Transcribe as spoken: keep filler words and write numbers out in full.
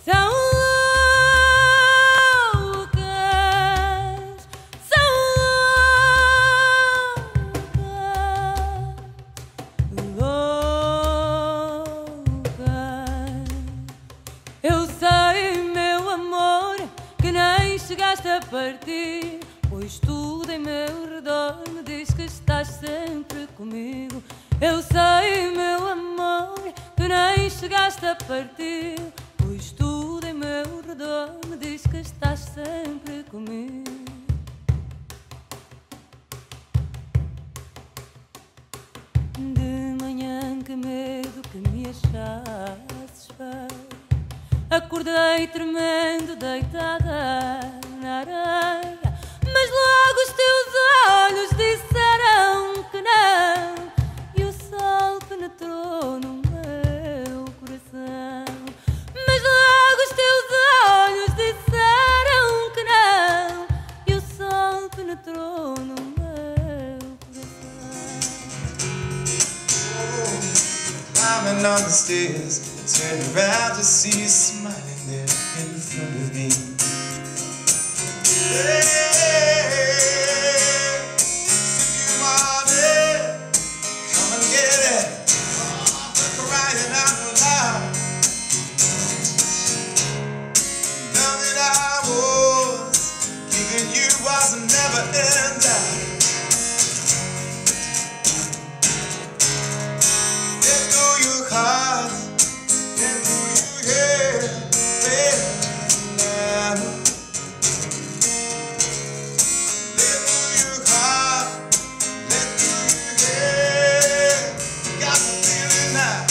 tão loucas, são loucas, loucas. Eu sei, meu amor, que nem chegaste a partir, pois tudo em meu redor me diz que estás sempre comigo. Eu sei, meu amor, que nem chegaste a partir, pois tudo em meu redor me diz que estás sempre comigo. De manhã, que medo que me achasses feio, acordei tremendo, deitada na areia, mas logo os teus olhos disseram que não, e o sol penetrou no meu coração. Mas logo os teus olhos disseram que não, e o sol penetrou no meu coração. Climbing on the stairs, turn around to see you smiling there in front of me. Hey, if you want it, come and get it. Crying out loud. Love that I was giving you was never in doubt. Let go your heart. Let go your head. Let go your heart. Let go your head. Got the feeling now.